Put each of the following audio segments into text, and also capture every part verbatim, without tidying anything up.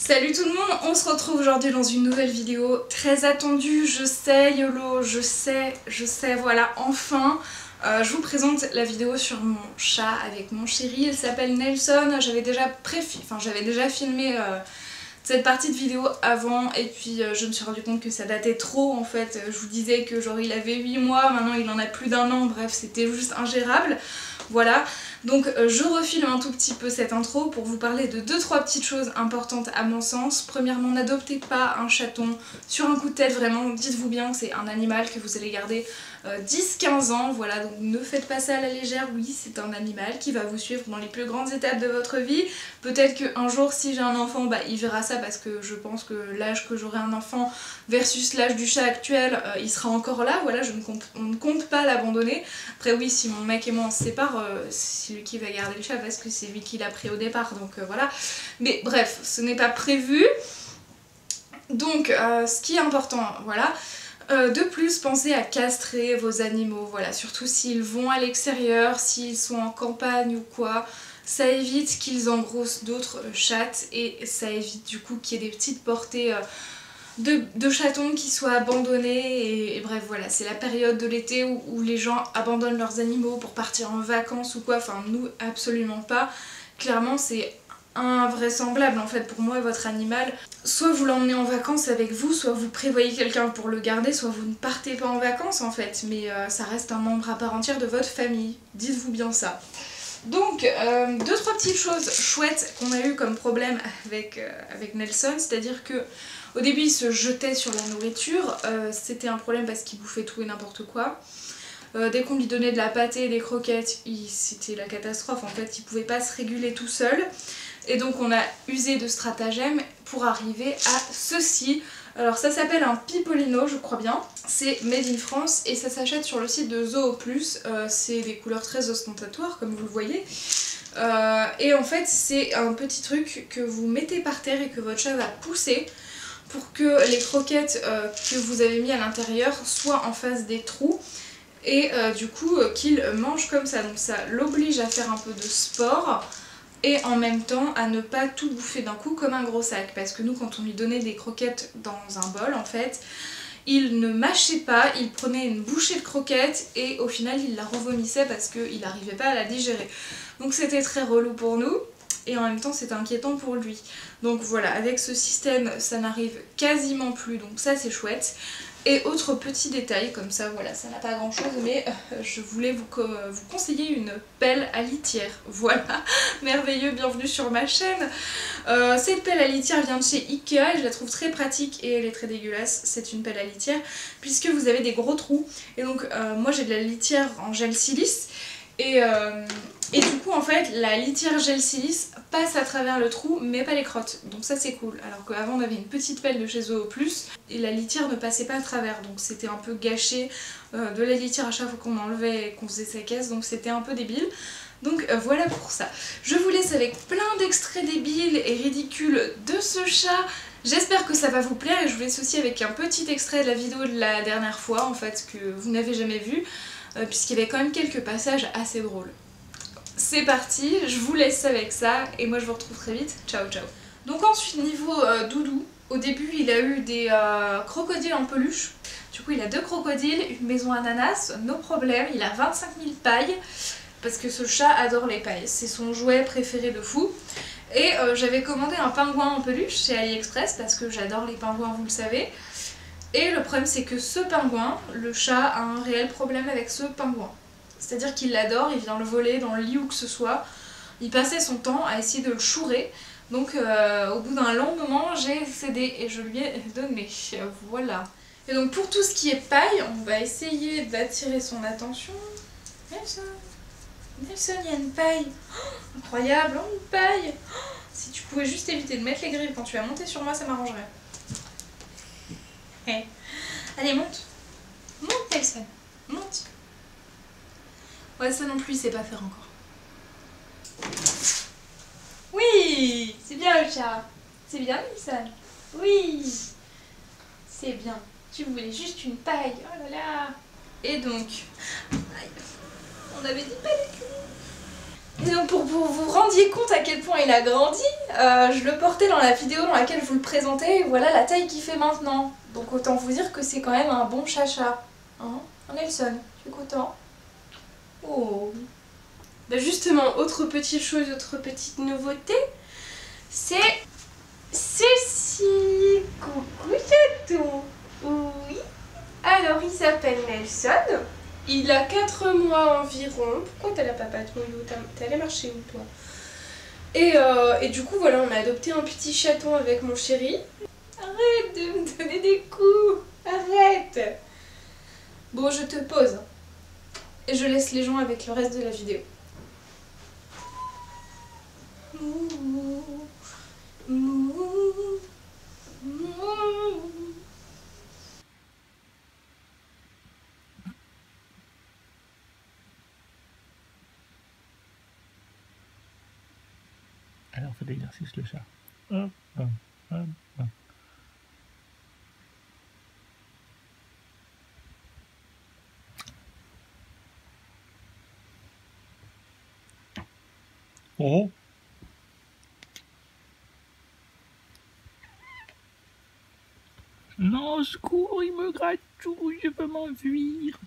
Salut tout le monde, on se retrouve aujourd'hui dans une nouvelle vidéo très attendue, je sais YOLO, je sais, je sais, voilà, enfin euh, je vous présente la vidéo sur mon chat avec mon chéri, il s'appelle Nelson, j'avais déjà, pré enfin, j'avais déjà filmé euh, cette partie de vidéo avant et puis euh, je me suis rendu compte que ça datait trop en fait, je vous disais que genre il avait huit mois, maintenant il en a plus d'un an, bref c'était juste ingérable. Voilà, donc euh, je refilme un tout petit peu cette intro pour vous parler de deux trois petites choses importantes à mon sens. Premièrement, n'adoptez pas un chaton sur un coup de tête, vraiment, dites-vous bien que c'est un animal que vous allez garder euh, dix quinze ans, voilà, donc ne faites pas ça à la légère, oui c'est un animal qui va vous suivre dans les plus grandes étapes de votre vie. Peut-être qu'un jour si j'ai un enfant, bah, il verra ça parce que je pense que l'âge que j'aurai un enfant versus l'âge du chat actuel, euh, il sera encore là, voilà, je ne compte, on ne compte pas l'abandonner. Après oui, si mon mec et moi on se sépare, Euh, c'est lui qui va garder le chat parce que c'est lui qui l'a pris au départ, donc euh, voilà. Mais bref, ce n'est pas prévu. Donc euh, ce qui est important, voilà. Euh, de plus, pensez à castrer vos animaux, voilà, surtout s'ils vont à l'extérieur, s'ils sont en campagne ou quoi. Ça évite qu'ils engrossent d'autres euh, chattes et ça évite du coup qu'il y ait des petites portées euh, De, de chatons qui soient abandonnés et, et bref voilà, c'est la période de l'été où, où les gens abandonnent leurs animaux pour partir en vacances ou quoi, enfin nous absolument pas, clairement c'est invraisemblable en fait pour moi votre animal, soit vous l'emmenez en vacances avec vous, soit vous prévoyez quelqu'un pour le garder, soit vous ne partez pas en vacances en fait, mais euh, ça reste un membre à part entière de votre famille, dites-vous bien ça. Donc, euh, deux trois petites choses chouettes qu'on a eu comme problème avec, euh, avec Nelson, c'est-à-dire que au début il se jetait sur la nourriture, euh, c'était un problème parce qu'il bouffait tout et n'importe quoi. Euh, dès qu'on lui donnait de la pâtée et des croquettes, c'était la catastrophe, en fait il pouvait pas se réguler tout seul. Et donc on a usé de stratagèmes pour arriver à ceci. Alors ça s'appelle un Pipolino je crois bien, c'est made in France et ça s'achète sur le site de Zooplus, euh, c'est des couleurs très ostentatoires comme vous le voyez. Euh, et en fait c'est un petit truc que vous mettez par terre et que votre chat va pousser pour que les croquettes euh, que vous avez mis à l'intérieur soient en face des trous et euh, du coup euh, qu'il mange comme ça. Donc ça l'oblige à faire un peu de sport et en même temps à ne pas tout bouffer d'un coup comme un gros sac, parce que nous quand on lui donnait des croquettes dans un bol en fait, il ne mâchait pas, il prenait une bouchée de croquettes et au final il la revomissait parce qu'il n'arrivait pas à la digérer. Donc c'était très relou pour nous et en même temps c'était inquiétant pour lui. Donc voilà, avec ce système ça n'arrive quasiment plus, donc ça c'est chouette. Et autre petit détail, comme ça voilà, ça n'a pas grand chose, mais euh, je voulais vous, co vous conseiller une pelle à litière. Voilà, merveilleux, bienvenue sur ma chaîne. Euh, cette pelle à litière vient de chez Ikea et je la trouve très pratique et elle est très dégueulasse. C'est une pelle à litière puisque vous avez des gros trous. Et donc euh, moi j'ai de la litière en gel silice. Et, euh, et du coup en fait la litière gel silice passe à travers le trou mais pas les crottes, donc ça c'est cool. Alors qu'avant on avait une petite pelle de chez Zooplus et la litière ne passait pas à travers, donc c'était un peu gâché euh, de la litière à chaque fois qu'on enlevait et qu'on faisait sa caisse, donc c'était un peu débile. Donc euh, voilà pour ça. Je vous laisse avec plein d'extraits débiles et ridicules de ce chat. J'espère que ça va vous plaire et je vous laisse aussi avec un petit extrait de la vidéo de la dernière fois en fait que vous n'avez jamais vu. Euh, puisqu'il y avait quand même quelques passages assez drôles. C'est parti, je vous laisse avec ça et moi je vous retrouve très vite. Ciao ciao. Donc ensuite niveau euh, doudou, au début il a eu des euh, crocodiles en peluche. Du coup il a deux crocodiles, une maison ananas, no problème, il a vingt-cinq mille pailles parce que ce chat adore les pailles, c'est son jouet préféré de fou. Et euh, j'avais commandé un pingouin en peluche chez AliExpress parce que j'adore les pingouins, vous le savez. Et le problème c'est que ce pingouin, le chat a un réel problème avec ce pingouin. C'est-à-dire qu'il l'adore, il vient le voler dans le lit ou que ce soit. Il passait son temps à essayer de le chourer. Donc euh, au bout d'un long moment, j'ai cédé et je lui ai donné. Voilà. Et donc pour tout ce qui est paille, on va essayer d'attirer son attention. Nelson, Nelson, il y a une paille. Oh, incroyable, oh, une paille. Oh, si tu pouvais juste éviter de mettre les griffes quand tu vas monter sur moi, ça m'arrangerait. Hey. Allez, monte. Monte, Nelson. Monte. Ouais, ça non plus, il sait pas faire encore. Oui, c'est bien le chat. C'est bien, Nelson. Oui. C'est bien. Tu voulais juste une paille. Oh là là. Et donc, on avait dit pas les clés. Et donc pour que vous vous rendiez compte à quel point il a grandi, euh, je le portais dans la vidéo dans laquelle je vous le présentais et voilà la taille qu'il fait maintenant. Donc autant vous dire que c'est quand même un bon chacha. Hein, Nelson, tu es content? Oh. Bah justement, autre petite chose, autre petite nouveauté, c'est ceci. Coucou chaton. Oui. Alors il s'appelle Nelson. Il a quatre mois environ. Pourquoi t'as la papatouille? T'es allé marcher où toi? et, euh, et du coup voilà, on a adopté un petit chaton avec mon chéri. Arrête de me donner des coups. Arrête. Bon, je te pose. Et je laisse les gens avec le reste de la vidéo. Mouh, mouh, mouh. Alors fais l'exercice le chat. Hop, hop, hop, hop. Oh. Non, secours, il me gratte tout, je peux m'enfuir.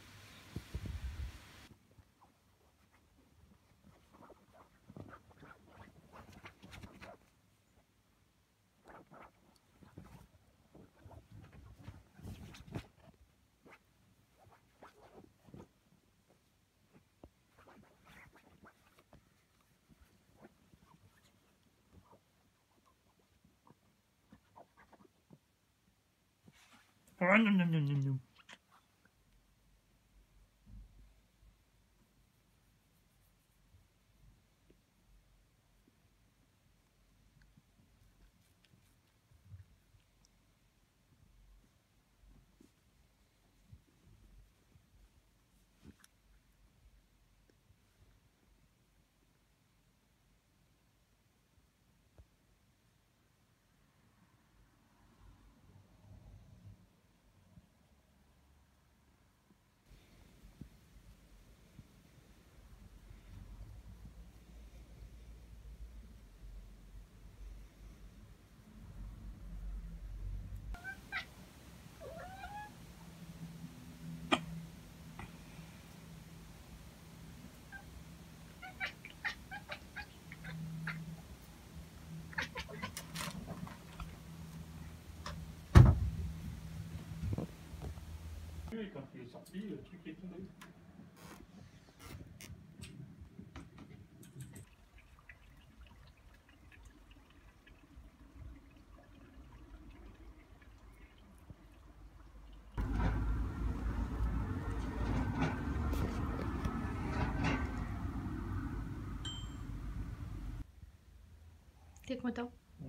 Oh, non, non, non, non, non. Et quand il est sorti, le truc est tombé. T'es content? Oui.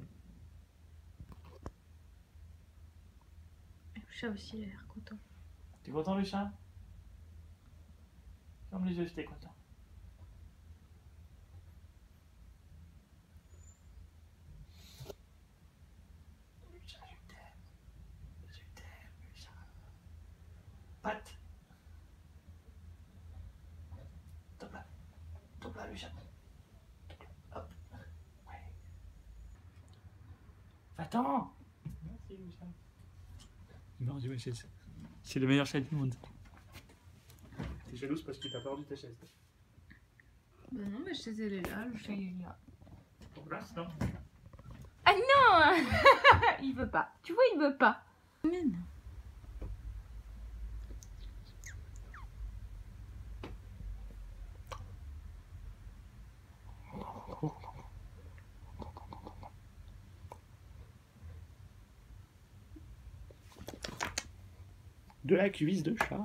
Le chat aussi, il a l'air content. T'es content le chat? Ferme les yeux si t'es content. Le chat, je t'aime. Je t'aime, le chat. Pat. Top là. Top là, le chat. Top là. Hop. Ouais. Va-t'en. Merci le chat. Il m'a rendu ma chaise. C'est le meilleur chat du monde. T'es jalouse parce que t'as perdu ta chaise. Bah non, ma chaise elle est là, le chat il est là. Ton place, non? Ah non. Il veut pas. Tu vois, il veut pas. Mais non. De la cuisse de chat.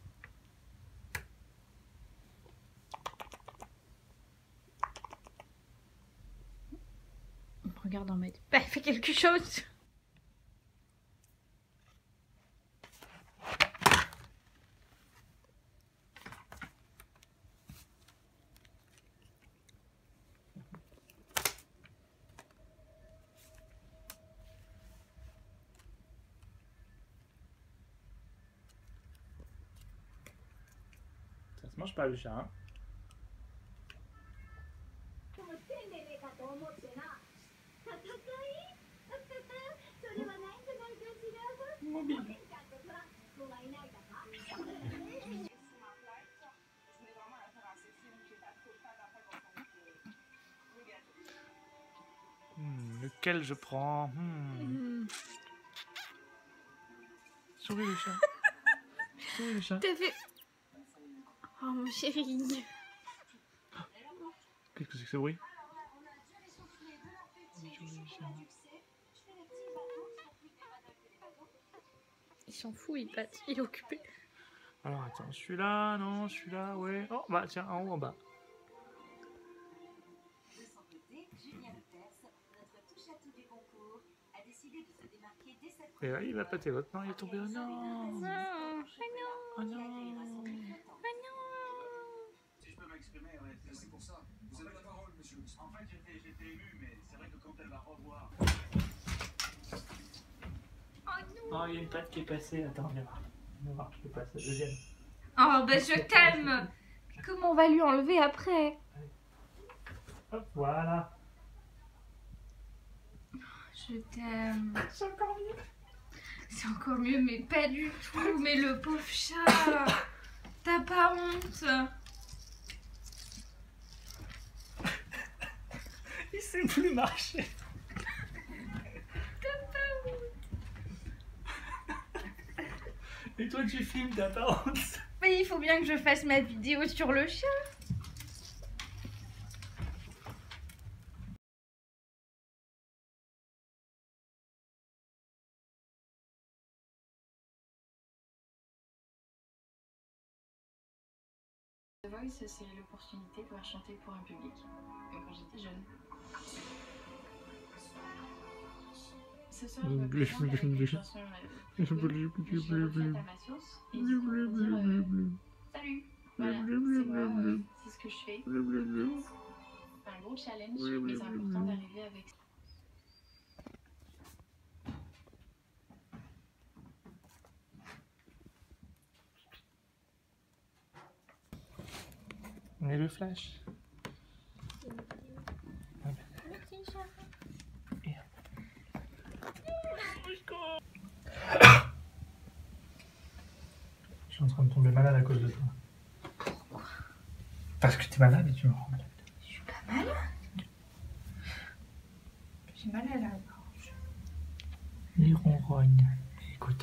Regarde en mode. Bah, fais quelque chose. Ça se mange pas le chat, hein? Mobile. Hmm, lequel je prends? hmm. Mmh. Souris le chat. Souris le chat. T'as fait... Oh mon chéri. Qu'est-ce que c'est que ce bruit? Il s'en fout, il passe, il est occupé. Alors attends, celui-là, non, celui-là, ouais. Oh bah tiens, en haut, en bas. Et là, il va pâter l'autre. Non, il est tombé. Oh non. Non, ah Oh non, non. ah non. Si je peux m'exprimer, ouais, c'est pour ça. Vous avez la parole, monsieur. En fait, j'étais, j'étais ému, mais c'est vrai que quand elle va revoir. Oh, il y a une patte qui est passée. Attends, viens voir. Viens voir, je te passe la deuxième. Oh bah je t'aime. Comment on va lui enlever après? Hop, voilà. Je t'aime. C'est encore mieux. C'est encore mieux, mais pas du tout. Mais le pauvre chat. T'as pas honte? Il sait plus marcher. T'as pas honte? Et toi, tu filmes, t'as pas honte? Mais il faut bien que je fasse ma vidéo sur le chat. The Voice, c'est l'opportunité de pouvoir chanter pour un public, comme quand j'étais jeune. Ce soir, je me présente avec une chanson euh, que j'ai refaite à ma sauce, et du coup, pour dire euh, salut, voilà, c'est moi, euh, c'est ce que je fais. C'est un gros challenge, mais c'est important d'arriver avec... On est le flash. Je suis en train de tomber malade à cause de toi. Pourquoi? Parce que t'es malade et tu me rends malade. Je suis pas malade. J'ai mal à la gorge. Il ronrogne. Écoute.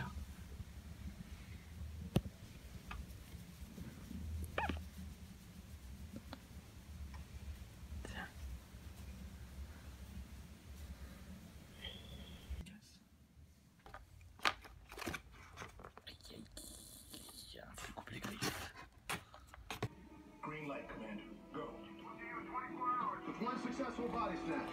Green light, Commander. Go. With one successful body snatch.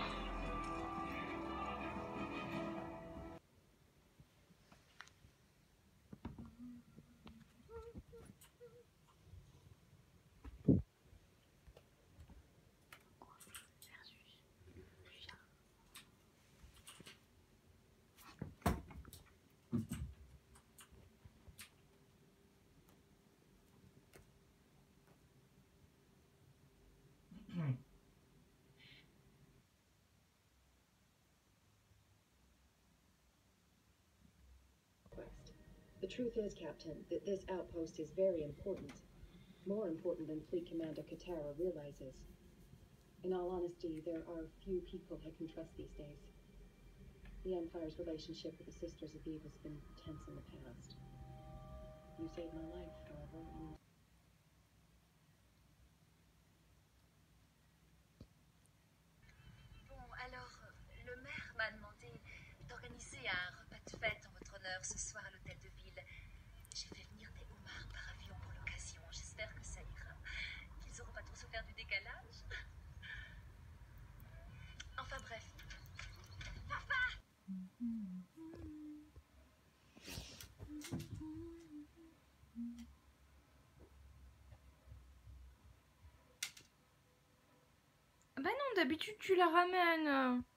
The truth is, Captain, that this outpost is very important. More important than Fleet Commander Katara realizes. In all honesty, there are few people I can trust these days. The Empire's relationship with the Sisters of Eve has been tense in the past. You saved my life, however, and... Bon, alors, le maire m'a demandé d'organiser un repas de fête en votre honneur ce soir à l'hôtel de ville. J'ai fait venir des homards par avion pour l'occasion. J'espère que ça ira. Qu'ils n'auront pas trop souffert du décalage. Enfin bref. Papa! Bah non, d'habitude tu la ramènes.